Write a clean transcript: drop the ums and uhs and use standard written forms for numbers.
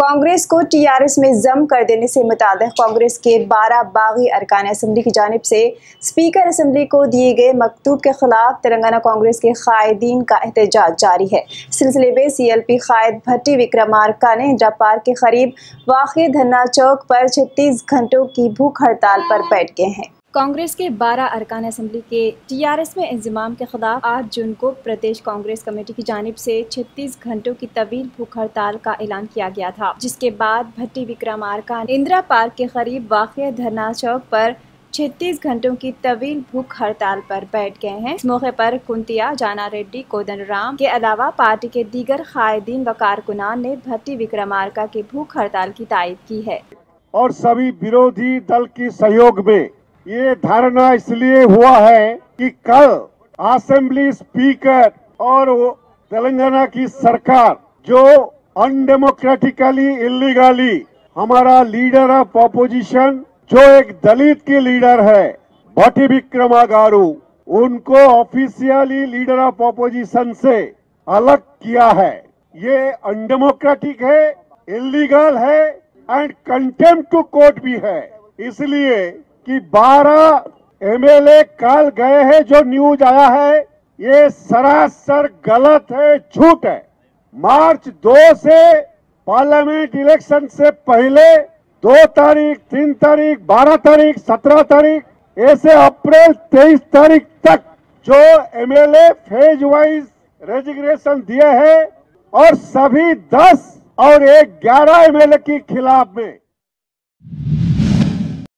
कांग्रेस को टीआरएस में जम कर देने से मुताबिक कांग्रेस के 12 बागी अरकान असम्बली की जानिब से स्पीकर असम्बली को दिए गए मकतूब के खिलाफ तेलंगाना कांग्रेस के कायदीन का एहतजाज जारी है। इस सिलसिले में CLP कायद भट्टी विक्रमार्का ने इंदिरा पार्क के करीब वाक़ई धरना चौक पर 36 घंटों की भूख हड़ताल पर बैठ गए हैं। कांग्रेस के 12 अरकान असम्बली के टीआरएस में इंजमाम के खिलाफ 8 जून को प्रदेश कांग्रेस कमेटी की जानिब से 36 घंटों की तवील भूख हड़ताल का ऐलान किया गया था, जिसके बाद भट्टी विक्रमार्का इंदिरा पार्क के करीब वाक़ई धरना चौक पर 36 घंटों की तवील भूख हड़ताल पर बैठ गए हैं। इस मौके पर कुंतिया, जाना रेड्डी, कोदंडराम के अलावा पार्टी के दीगर कायदीन व कारकुनान ने भट्टी विक्रमार्का की भूख हड़ताल की तायद की है और सभी विरोधी दल के सहयोग में ये धारणा इसलिए हुआ है कि कल असेंबली स्पीकर और तेलंगाना की सरकार जो अनडेमोक्रेटिकली इलीगली हमारा लीडर ऑफ ऑपोजिशन जो एक दलित के लीडर है भट्टी विक्रमा गारू, उनको ऑफिशियली लीडर ऑफ ऑपोजिशन से अलग किया है। ये अनडेमोक्रेटिक है, इलीगल है एंड कंटेम्प्ट टू कोर्ट भी है। इसलिए कि 12 MLA कल गए हैं, जो न्यूज आया है ये सरासर गलत है, झूठ है। मार्च 2 से पार्लियामेंट इलेक्शन से पहले 2 तारीख, 3 तारीख, 12 तारीख, 17 तारीख, ऐसे अप्रैल 23 तारीख तक जो MLA फेज वाइज रेजिग्नेशन दिए हैं और सभी 10 और 11 MLA के खिलाफ में